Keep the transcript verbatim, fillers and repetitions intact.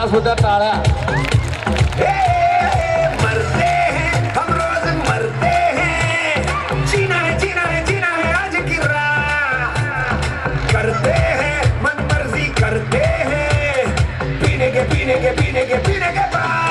ताड़ा सुधा ताड़ा मरते हैं हम रोज मरते हैं, जीना है जीना है जीना है आज की रात, करते हैं मन मर्जी करते हैं, पीने के पीने के पीने के पीने के बाद